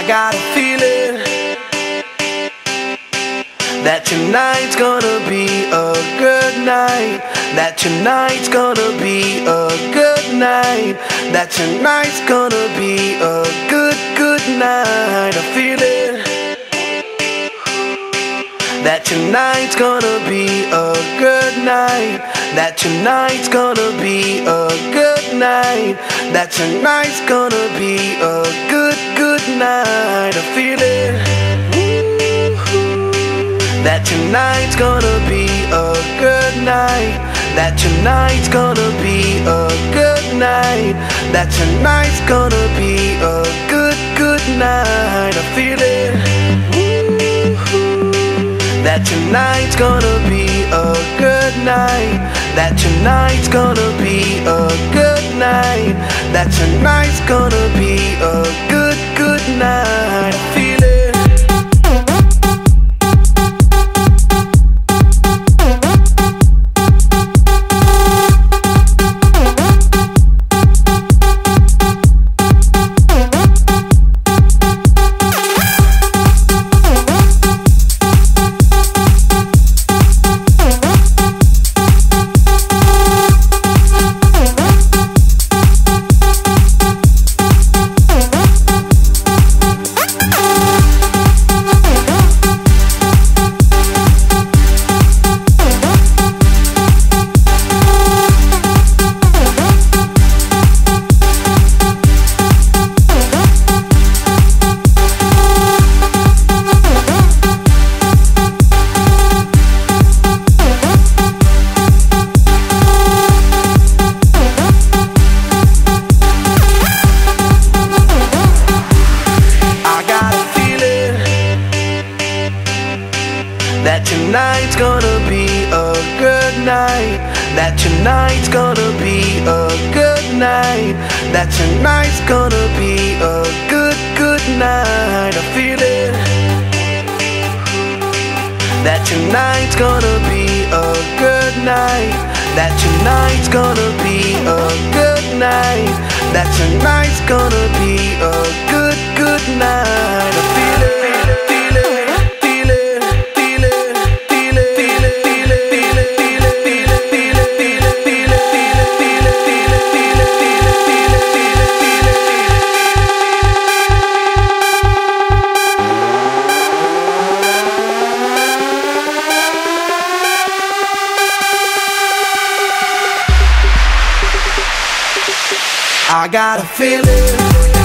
got a feeling that tonight's gonna be a good night. That tonight's gonna be a good night. That tonight's gonna be a good night. A feeling that tonight's gonna be a good night. That tonight's gonna be a good night. That tonight's gonna be a good night. A feeling that tonight's gonna be a good night. That tonight's gonna be a good night. That tonight's gonna be a good night. A feeling that tonight's gonna be a good night. That tonight's gonna be a good night. That tonight's gonna be a good night. I feel it. That tonight's gonna be a good night. That tonight's gonna be a good night. That tonight's gonna be a good night. I feel it. That tonight's gonna be a good night. That tonight's gonna be a good night. That tonight's gonna be a good night. I feel it. I got a feeling.